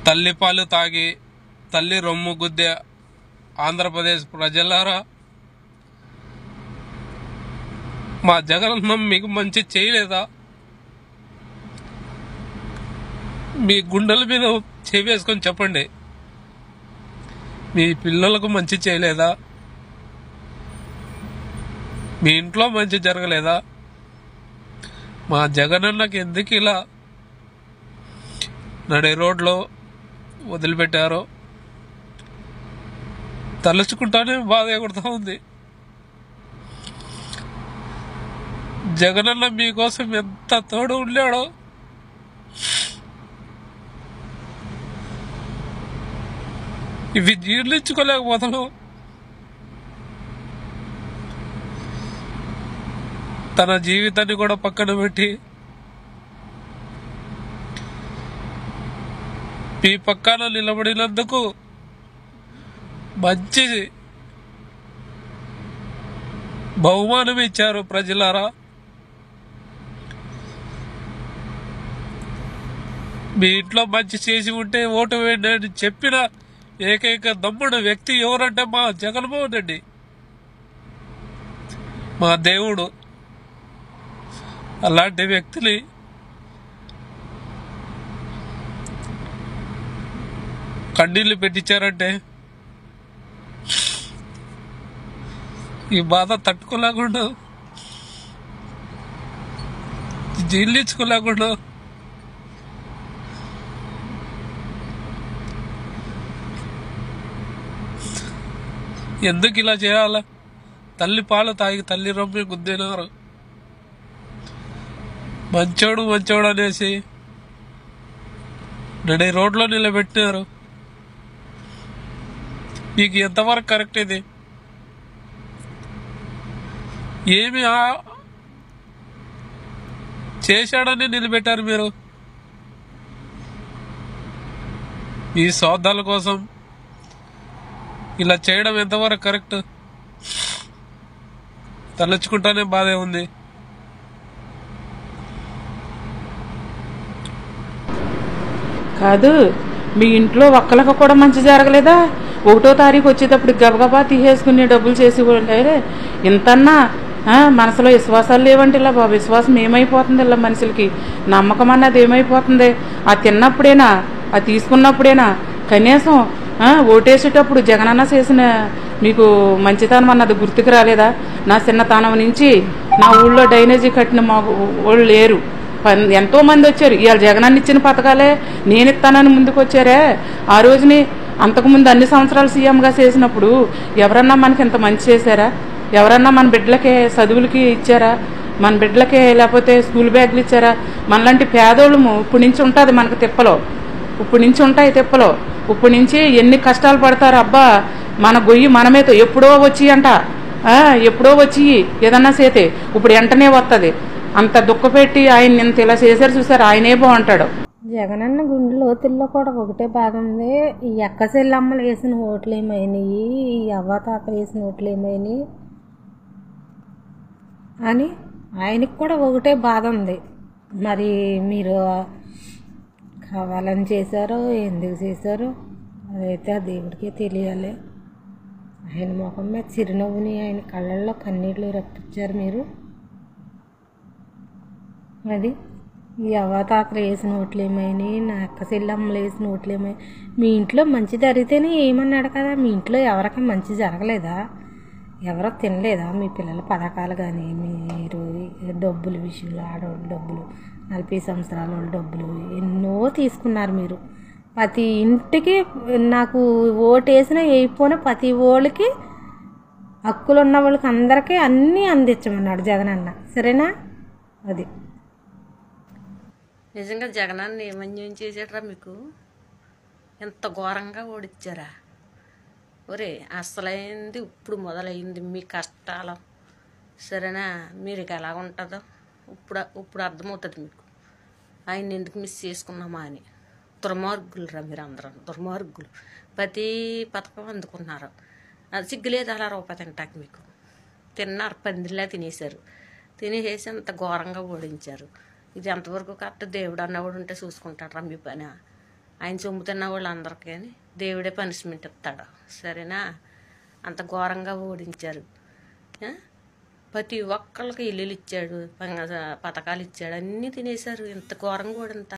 తల్లిపాలు తాగి తల్లి రొమ్ము గుద్దే ఆంధ్రప్రదేశ్ ప్రజలారా, మా జగనన్న మీకు మంచి చేయలేదా? మీ గుండెల మీద చేవేసుకొని చెప్పండి, మీ పిల్లలకు మంచి చేయలేదా? మీ ఇంట్లో మంచి జరగలేదా? మా జగనన్నకి ఎందుకు ఇలా నడి రోడ్లో వదిలిపెట్టారో తలుచుకుంటానే బాధ ఎగురుతా ఉంది. జగనన్న మీకోసం ఎంత తోడు ఉండాడో ఇవి జీర్ణించుకోలేకపోతాను. తన జీవితాన్ని కూడా పక్కన పెట్టి మీ పక్కన నిలబడినందుకు మంచి బహుమానం ఇచ్చారు ప్రజలారా. మీ ఇంట్లో మంచి చేసి ఉంటే ఓటు వేయండి అని చెప్పిన ఏకైక దమ్ముడు వ్యక్తి ఎవరంటే మా జగన్మోహన్ రెడ్డి, మా దేవుడు. అలాంటి వ్యక్తిని కన్నీళ్లు పెట్టించారంటే ఈ బాధ తట్టుకోలేకుండా, జీర్ణించుకోలేకుండా ఎందుకు ఇలా చేయాలా? తల్లి పాలు తాగి తల్లి రొమ్మి గుద్దినారు. మంచోడు మంచోడు అనేసి నడి రోడ్లో నిలబెట్టినారు. మీకు ఎంతవరకు కరెక్ట్ ఇది? ఏమి చేశాడని నిలబెట్టారు మీరు? ఈ సోదాల కోసం ఇలా చేయడం ఎంతవరకు కరెక్ట్? తలుచుకుంటానే బాధే ఉంది. కాదు, మీ ఇంట్లో ఒక్కరికి కూడా మంచి జరగలేదా? 1వ తారీఖు వచ్చేటప్పుడు గబగబా తీసేసుకుని డబ్బులు చేసి ఇంతన్నా మనసులో విశ్వాసాలు లేవంటే ఇలా బాబు, విశ్వాసం ఏమైపోతుంది ఇలా మనుషులకి? నమ్మకం అన్నది ఏమైపోతుంది? ఆ తిన్నప్పుడేనా, ఆ తీసుకున్నప్పుడేనా? కనీసం ఓటేసేటప్పుడు జగనన్న చేసిన మీకు మంచితనం అన్నది గుర్తుకు రాలేదా? నా చిన్నతనం నుంచి నా ఊళ్ళో డ్రైనేజీ కట్టిన మా వాళ్ళు లేరు, ఎంతో మంది వచ్చారు. ఇవాళ జగనన్న ఇచ్చిన పథకాలే నేను ఇస్తానని ముందుకు వచ్చారే. ఆ రోజుని అంతకుముందు అన్ని సంవత్సరాలు సీఎంగా చేసినప్పుడు ఎవరన్నా మనకి ఇంత మంచి చేశారా? ఎవరన్నా మన బిడ్డలకే చదువులకి ఇచ్చారా? మన బిడ్డలకే లేకపోతే స్కూల్ బ్యాగులు ఇచ్చారా? మనలాంటి పేదోళ్ళము ఇప్పటి నుంచి ఉంటుంది మనకు తిప్పలో, ఇప్పటి నుంచి ఉంటాయి తిప్పలో. ఇప్పటి నుంచి ఎన్ని కష్టాలు పడతారు అబ్బా. మన గొయ్యి మనమేతో ఎప్పుడో వచ్చి ఎప్పుడో వచ్చి ఏదన్నా చేతే ఇప్పుడు వెంటనే వస్తుంది. అంత దుఃఖపెట్టి ఆయన ఇంత ఇలా చేశారు చూసారు, ఆయనే బాగుంటాడు. జగనన్న గుండె లోతుల్లో కూడా ఒకటే బాగుంది. ఈ అక్క చెల్లమ్మలు వేసిన ఓట్లు ఏమైనాయి, ఈ అవ్వతాతలు వేసిన ఓట్లు ఏమైనాయి అని ఆయనకి కూడా ఒకటే బాధ ఉంది. మరి మీరు కావాలని చేశారో ఎందుకు చేశారో అదైతే ఆ దేవుడికే తెలియాలి. ఆయన ముఖం మీద చిరునవ్వుని, ఆయన కళ్ళల్లో కన్నీళ్ళు రప్పించారు మీరు. అది ఈ అవ్వతాతలు వేసిన ఓట్లు ఏమైనాయి, నా అక్క చెల్లమ్మలు వేసిన ఓట్లు ఏమైనా? మీ ఇంట్లో మంచి జరిగితేనే ఏమన్నాడు కదా. మీ ఇంట్లో ఎవరికి మంచి జరగలేదా? ఎవరో తినలేదా? మీ పిల్లల పథకాలు కానీ, మీరు డబ్బుల విషయంలో ఆడవాళ్ళ డబ్బులు, 40 సంవత్సరాల వాళ్ళ డబ్బులు ఎన్నో తీసుకున్నారు మీరు. ప్రతి ఇంటికి నాకు ఓటు వేసినా వేయకపోయినా ప్రతి ఓళ్ళకి హక్కులు ఉన్న వాళ్ళకి అందరికీ అన్నీ అందించమన్నాడు జగనన్న. సరేనా? అది నిజంగా జగనన్న ఏమన్యం చేశాడరా మీకు? ఎంత ఘోరంగా ఓడిచ్చారా? ఒరే అసలైంది ఇప్పుడు మొదలైంది మీ కష్టాలు. సరేనా? మీరు ఎలా ఉంటుందో ఇప్పుడు అర్థమవుతుంది మీకు, ఆయన ఎందుకు మిస్ చేసుకున్నామా అని. దుర్మార్గులు రా మీరు అందరూ, దుర్మార్గులు. ప్రతి పథకం అందుకున్నారు. అది సిగ్గులేదు అలా రూపాయి తింటాక మీకు. తిన్నారు, పందిరిలా తినేశారు. తినేసేసి అంత ఘోరంగా ఓడించారు. ఇది ఎంతవరకు కరెక్ట్? దేవుడు అన్నవాడు ఉంటే చూసుకుంటాడు రా మీ పని. ఆయన సొమ్ము తిన్న వాళ్ళందరికీ దేవుడే పనిష్మెంట్ ఇస్తాడు. సరేనా? అంత ఘోరంగా ఓడించారు. ప్రతి ఒక్కళ్ళకి ఇల్లులు ఇచ్చాడు, పథకాలు ఇచ్చాడు, అన్నీ తినేశారు. ఇంత ఘోరంగా ఓడింత